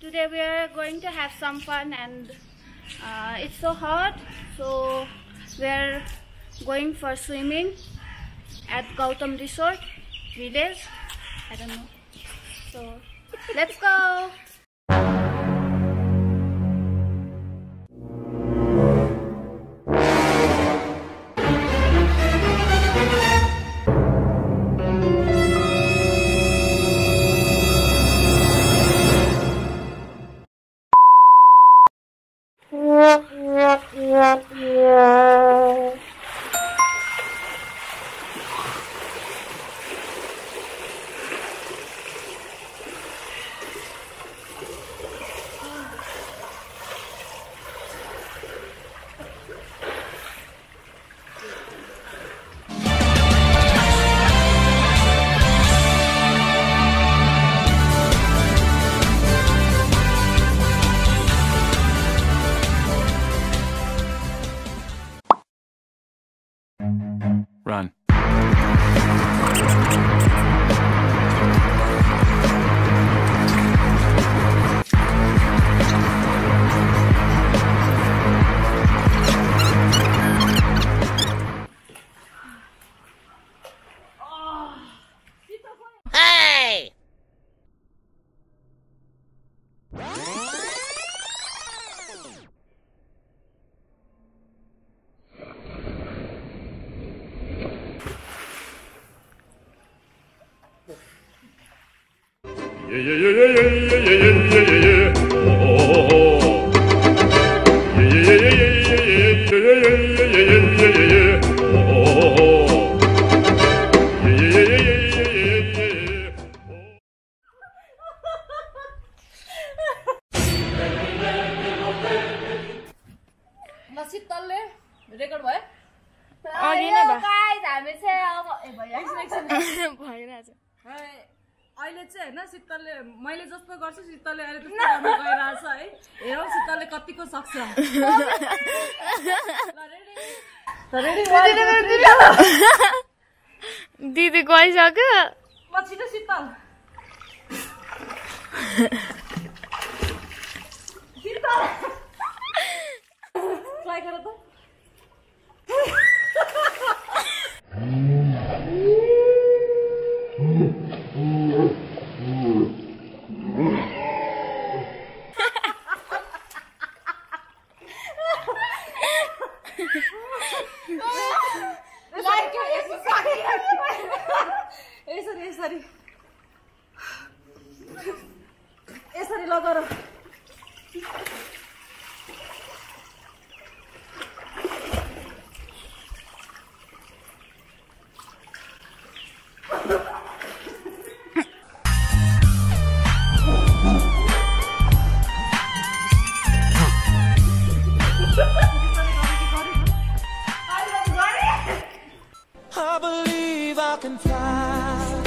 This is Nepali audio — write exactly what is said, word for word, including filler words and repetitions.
today we are going to have some fun, and uh, it's so hot, so we are going for swimming at Gautam Resort Village. I don't know. So let's go. Run. Hey! Yeah, yeah, yeah, yeah, yeah, yeah, yeah, yeah, yeah. Oh, oh, oh. Yeah, yeah, yeah, yeah, yeah, yeah, yeah, yeah, yeah, yeah, yeah, yeah. Oh, oh, oh. Yeah, yeah, yeah, yeah, yeah, yeah, yeah, yeah. नसित तल्ले रेकर्ड भयो अघि नै भयो। गाइस हामी चाहिँ अब ए भइरहेछ एकछिन भइरहेछ। अहिले चाहिँ हैन शीतलले मैले जस्तो गर्छु शीतलले अहिले त्यस्तो गर्न गइरहेछ है हेरौँ शीतलले कतिको सक्छ दिदी गइसक्यो ल छिटो शीतल शीतल ट्राई गर त यसरी यसरी यसरी लगाएर I believe I can fly.